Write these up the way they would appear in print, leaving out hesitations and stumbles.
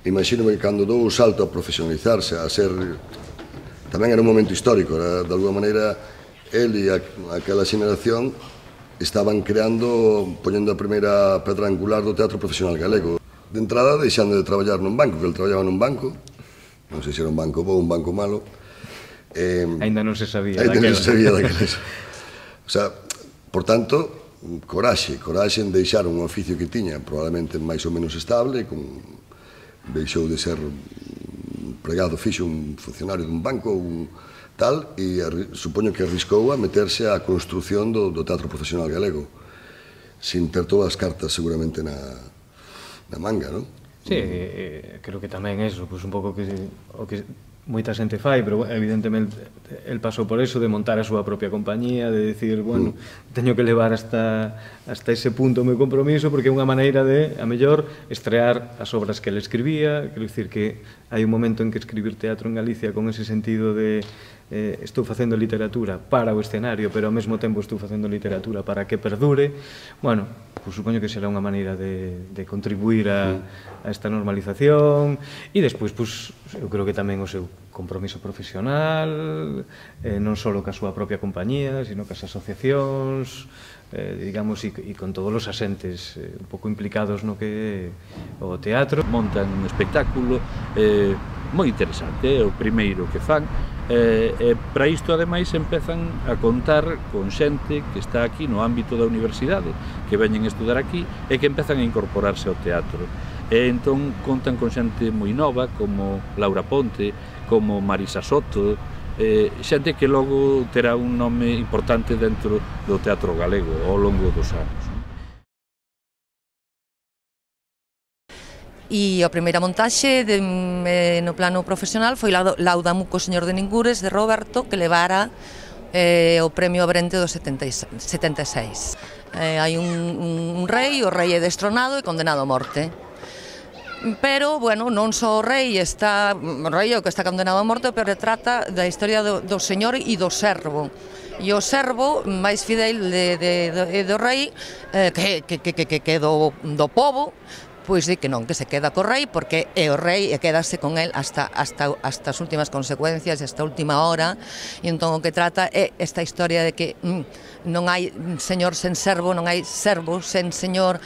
imagino que cando dou o salto a profesionalizarse, a ser... Tamén era un momento histórico, de alguma maneira, el e aquela xeneración estaban creando, poñendo a primeira pedra angular do teatro profesional galego. De entrada, deixando de traballar nun banco, que ele traballaba nun banco, non sei se era un banco bo ou un banco malo. Ainda non se sabía daqueles. O sea, por tanto, coraxe en deixar un oficio que tiña probablemente máis ou menos estable, deixou de ser empregado fixo un funcionario dun banco ou tal, e supoño que arriscou a meterse á construción do teatro profesional galego, sin ter todas as cartas seguramente na manga, non? Sí, creo que tamén é iso, un pouco o que moita xente fai, pero evidentemente el pasou por eso de montar a súa propia compañía, de decir, bueno, teño que levar hasta ese punto o meu compromiso, porque é unha maneira de, a mellor, estrear as obras que ele escribía. Quero dicir que hai un momento en que escribir teatro en Galicia con ese sentido de estou facendo literatura para o escenario, pero ao mesmo tempo estou facendo literatura para que perdure. Bueno, supoño que será unha maneira de contribuir a esta normalización, e despois, eu creo que tamén o seu compromiso profesional, non só ca súa propia compañía, sino cas asociacións, digamos, e con todos os asentes un pouco implicados no que é o teatro. Montan un espectáculo moi interesante, é o primeiro que fan, e para isto ademais empezan a contar con xente que está aquí no ámbito da universidade, que veñen estudar aquí e que empezan a incorporarse ao teatro. E entón contan con xente moi nova, como Laura Ponte, como Marisa Soto, xente que logo terá un nome importante dentro do teatro galego ao longo dos anos. E a primeira montaxe no plano profesional foi Laudamu co señor de Ningures, de Roberto, que levara o premio Abrente do 76. Hai un rei, o rei é destronado e condenado a morte. Pero, bueno, non só o rei o que está condenado a morte, pero trata da historia do señor e do servo. E o servo máis fidel do rei, que é do povo, pois di que non, que se queda co rei, porque é o rei e quedase con el hasta as últimas consecuencias, hasta a última hora. E entón o que trata é esta historia de que non hai señor sen servo, non hai servo sen señor.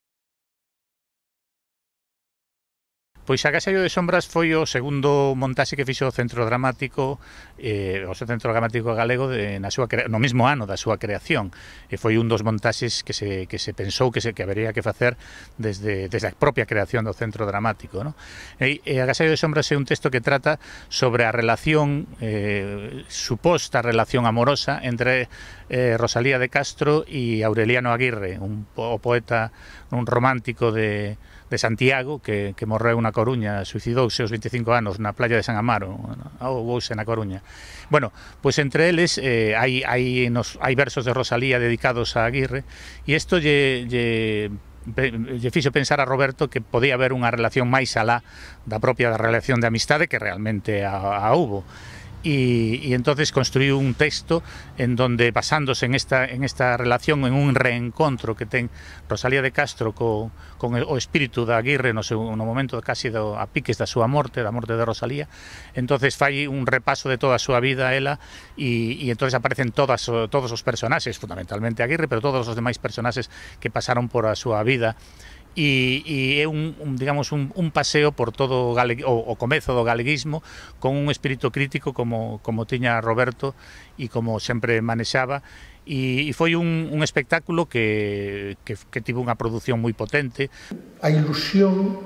Pois Agasallo de Sombras foi o segundo montaxe que fixo o Centro Dramático Galego no mesmo ano da súa creación, e foi un dos montaxes que se pensou que habería que facer desde a propia creación do Centro Dramático, no? E Agasallo de Sombras é un texto que trata sobre a relación, suposta relación amorosa entre Rosalía de Castro e Aureliano Aguirre, o poeta, un romántico de Santiago, que morreu na Coruña, suicidouse aos 25 anos na playa de San Amaro, ahogouse na Coruña. Bueno, pois entre eles hai versos de Rosalía dedicados a Aguirre, e isto lle fixo pensar a Roberto que podía haber unha relación máis alá da propia relación de amistade, que realmente a hubo. E entonces construiu un texto en donde, basándose en esta relación, en un reencontro que ten Rosalía de Castro con o espírito da Aguirre no momento casi a piques da súa morte, da morte de Rosalía, entonces fai un repaso de toda a súa vida ela, e entonces aparecen todos os personaxes, fundamentalmente Aguirre, pero todos os demais personaxes que pasaron por a súa vida. E é digamos, un paseo por todo o comezo do galeguismo, con un espírito crítico como tiña Roberto e como sempre manexaba, e foi un espectáculo que tivo unha produción moi potente. A ilusión,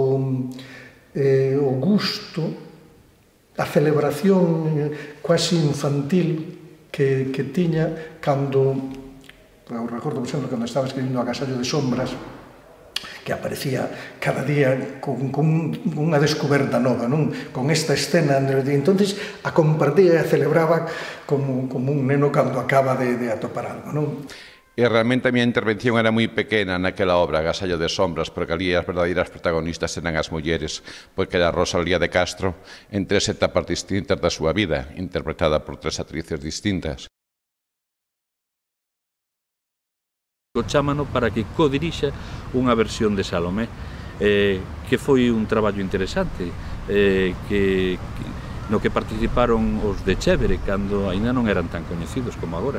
o gusto, a celebración quasi infantil que tiña cando, recordo, por exemplo, cando estaba escribindo Agasallo de Sombras, que aparecía cada día con unha descoberta nova, non? Con esta escena, entonces a compartía e a celebraba como un neno cando acaba de atopar algo, non? E realmente a miña intervención era moi pequena naquela obra, Agasallo de Sombras, porque ali as verdadeiras protagonistas eran as mulleres, porque era Rosalía de Castro en 3 etapas distintas da súa vida, interpretada por 3 actrices distintas. Chámano para que codirixa unha versión de Salomé, que foi un traballo interesante, no que participaron os de Chévere, cando aínda non eran tan coñecidos como agora.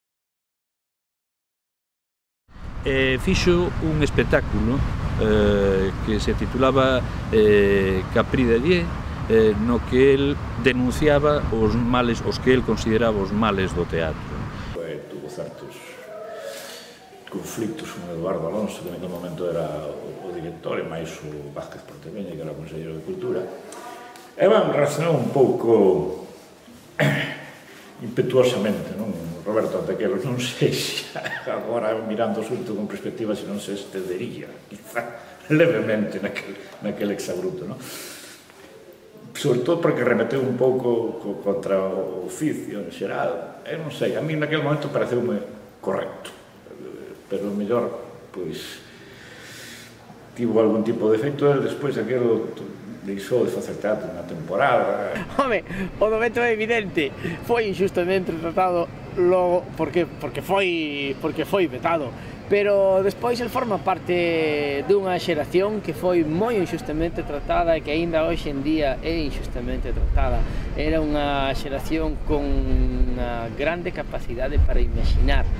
Fixo un espectáculo que se titulaba Capri de Die, no que el denunciaba os males, os que el consideraba os males do teatro. Tuvo certos conflictos con Eduardo Alonso, que naquele momento era o director, e máis o Vázquez Portemeña, que era o conselleiro de Cultura. E van reaccionou un pouco impetuosamente, non? Roberto Antequeros, non sei se agora mirando o asunto con perspectiva se non se excedería, quizá levemente naquele exabruto, non? Sobre todo porque remeteu un pouco contra o oficio en xeral, non sei, a mí naquele momento pareceume correcto, pero mellor, pois, tivo algún tipo de efecto, e despois aquilo deixou de facer teatro unha temporada. Home, o do Beto é evidente, foi injustamente tratado logo porque foi vetado, pero despois el forma parte dunha xeración que foi moi injustamente tratada e que aínda hoxe en día é injustamente tratada. Era unha xeración con unha grande capacidade para imaginar.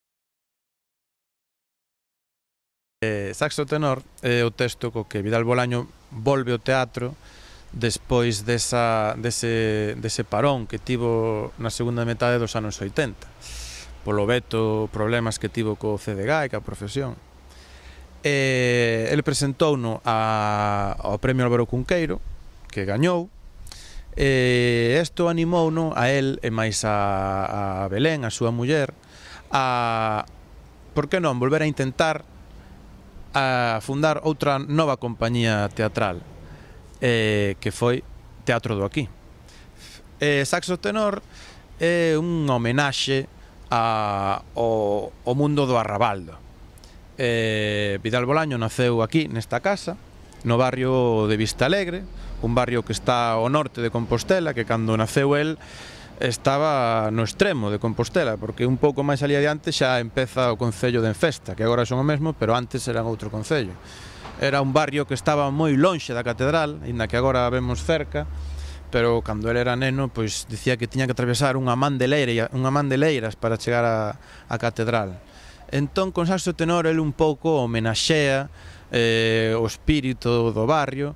Saxo tenor é o texto co que Vidal Bolaño volve ao teatro despois dese parón que tivo na segunda metade dos anos 80 polo veto, problemas que tivo co CDG e ca profesión. Ele presentouno ao Premio Álvaro Cunqueiro, que gañou, e isto animouno a el e máis a Belén, a súa muller, a, por que non, volver a intentar a fundar outra nova compañía teatral, que foi Teatro do Aquí. Saxo tenor é unha homenaxe ao mundo do arrabaldo. Vidal Bolaño naceu aquí, nesta casa, no barrio de Vistalegre, un barrio que está ao norte de Compostela, que cando naceu el estaba no extremo de Compostela, porque un pouco máis ali adiante xa empeza o concello de Enfesta, que agora son o mesmo, pero antes eran outro concello. Era un barrio que estaba moi lonxe da catedral, aínda que agora vemos cerca, pero cando ele era neno, pois dicía que tiña que atravesar unha man de leiras para chegar á catedral. Entón, con Saxo tenor, ele un pouco homenaxea o espírito do barrio,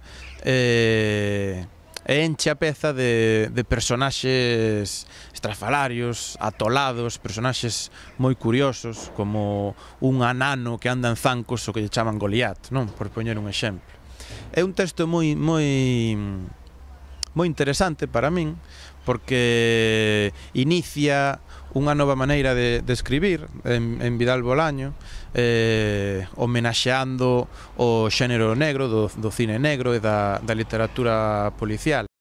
e enche a peza de personaxes estrafalarios, atolados, personaxes moi curiosos, como un anano que anda en zancos o que lle chaman Goliat, non? Por poñer un exemplo. É un texto moi interesante para min, porque inicia unha nova maneira de escribir en Vidal Bolaño, homenaxeando o xénero negro, do cine negro e da literatura policial.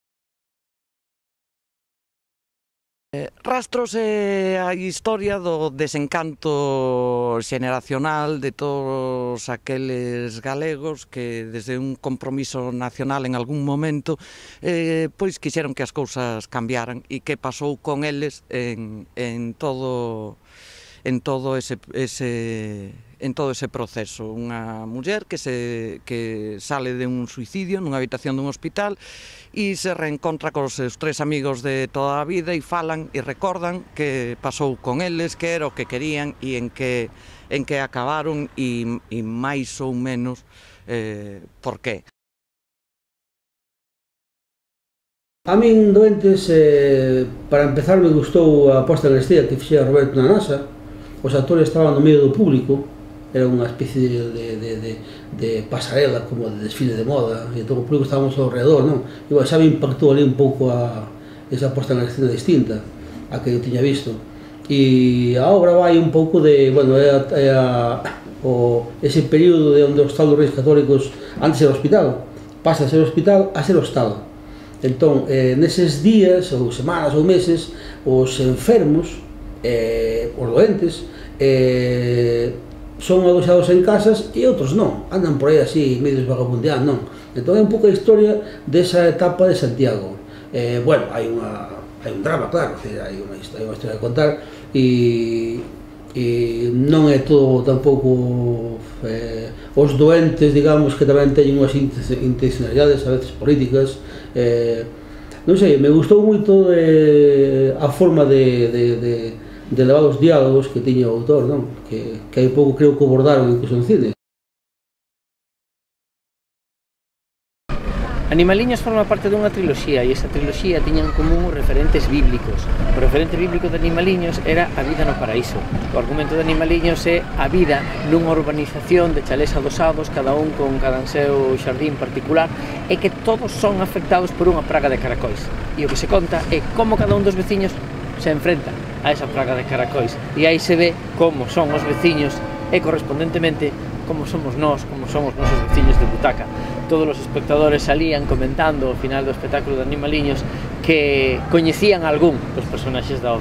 Rastros é a historia do desencanto xeneracional de todos aqueles galegos que desde un compromiso nacional en algún momento pois quixeron que as cousas cambiaran e que pasou con eles en todo ese proceso. Unha muller que sale de un suicidio nunha habitación dun hospital e se reencontra cos seus tres amigos de toda a vida e falan e recordan que pasou con eles, que era o que querían e en que acabaron e máis ou menos por qué. A min, Doentes, para empezar, me gustou a posta en escena que fixera Roberto na NASA. Os actores estaban no medio do público, era unha especie de pasarela, como de desfile de moda, e todo o público estábamos ao redor, non? E xa me impactou ali un pouco esa posta en escena distinta a que eu tiña visto. E a obra vai un pouco de, bueno, ese período de onde o Estado dos Reis Católicos, antes era o hospital, pasa a ser o hospital a ser o Estado. Entón, neses días, ou semanas ou meses, os enfermos, os doentes, son aloxados en casas e outros non, andan por aí así, medios vagabundeando, non. Entón é un pouco a historia desa etapa de Santiago. Bueno, hai un drama, claro, hai unha historia a contar e e non é todo tampouco os doentes, digamos, que tamén teñen unhas intencionalidades a veces políticas. Non sei, me gustou moito a forma de levar os diálogos que tiña o autor, non? Que hai pouco creo que abordaron incluso en cine. Animaliños forma parte dunha triloxía e esa triloxía tiña en común os referentes bíblicos. O referente bíblico de Animaliños era a vida no paraíso. O argumento de Animaliños é a vida nunha urbanización de chalés adosados, cada un con cada seu xardín particular, e que todos son afectados por unha praga de caracois. E o que se conta é como cada un dos veciños se enfrenta a esa praga de caracois. E aí se ve como son os veciños e correspondentemente como somos nós, como somos nosos veciños de butaca. Todos os espectadores salían comentando ao final do espectáculo de Animaliños que coñecían algún dos personaxes da obra.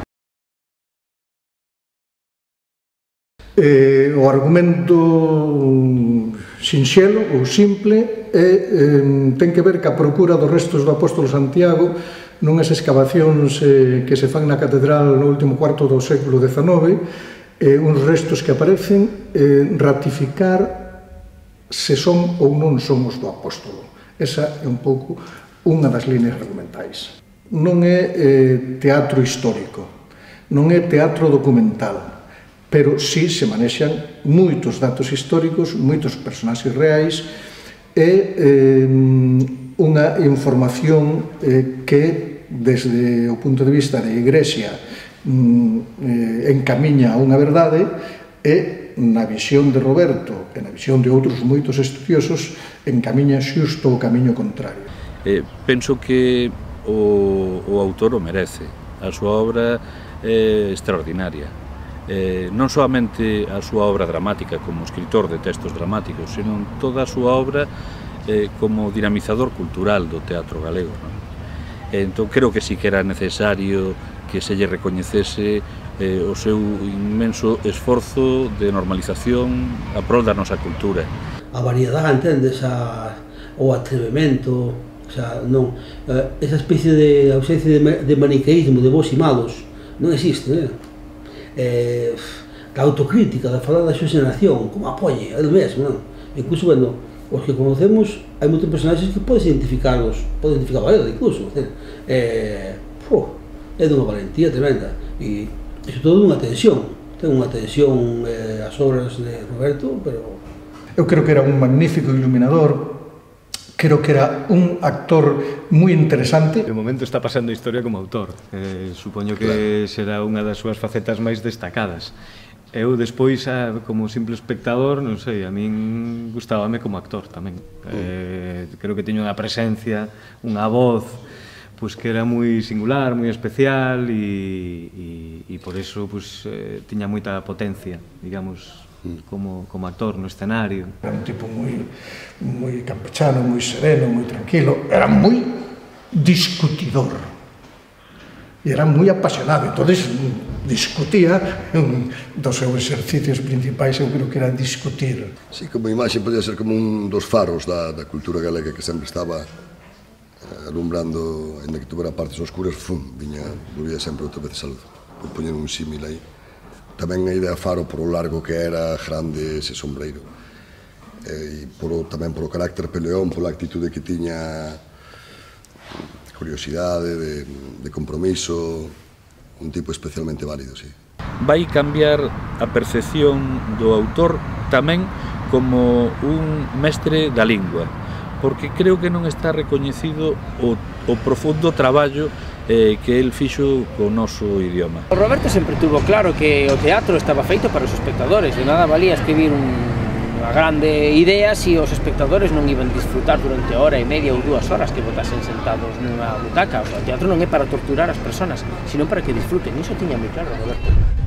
O argumento sinxelo ou simple ten que ver ca procura dos restos do apóstolo Santiago nunhas excavacións que se fan na catedral no último cuarto do século XIX, uns restos que aparecen ratificar se son ou non son os do apóstolo. Esa é un pouco unha das líneas argumentais. Non é teatro histórico, non é teatro documental, pero sí se manexan moitos datos históricos, moitos personaxes reais e unha información que, desde o punto de vista da Igrexa, encamiña a unha verdade e, na visión de Roberto e na visión de outros moitos estudiosos, encamiña xusto o camiño contrario. Penso que o autor o merece. A súa obra é extraordinaria. Non solamente a súa obra dramática como escritor de textos dramáticos, senón toda a súa obra como dinamizador cultural do teatro galego. Entón, creo que sí que era necesario que se lle recoñecese o seu inmenso esforzo de normalización a prol da nosa cultura. A variedade, entendes, o atrevemento, o sea, non, esa especie de ausencia de maniqueísmo, de bons e malos, non existe, a autocrítica, de falar da súa xeración, como apoie, é do mesmo, non? Incluso, bueno, os que conocemos, hai moitos personaxes que podes identificarlos, podes identificar a ele, incluso, é dunha valentía tremenda, e iso todo dunha tensión, ten unha tensión as obras de Roberto, pero... Eu creo que era un magnífico iluminador, creo que era un actor moi interesante. De momento está pasando a historia como autor, supoño que será unha das súas facetas máis destacadas. Eu despois, como simple espectador, non sei, a min gustábame como actor tamén. Creo que teño unha presencia, unha voz, pois que era moi singular, moi especial e por eso tiña moita potencia, digamos, como actor no escenario. Era un tipo moi campechano, moi sereno, moi tranquilo, era moi discutidor e era moi apasionado, entonces discutía, dos seus exercicios principais eu creo que era discutir. Sí, como imaxe podía ser como un dos faros da cultura galega que sempre estaba alumbrando, ainda que tuvera partes oscuras, volvía sempre outra vez a luz, por poñer un símil aí. Tamén a idea faro por o largo que era, grande ese sombreiro, e tamén por o carácter peleón, pola actitude que tiña, curiosidade, de compromiso, un tipo especialmente válido, sí. Vai cambiar a percepción do autor tamén como un mestre da lingua, porque creo que non está recoñecido o profundo traballo que el fixo co noso idioma. Roberto sempre tuvo claro que o teatro estaba feito para os espectadores, de nada valía escribir unha grande idea se os espectadores non iban disfrutar durante hora e media ou 2 horas que botasen sentados nunha butaca. O teatro non é para torturar as persoas, sino para que disfruten, iso tiña moi claro Roberto.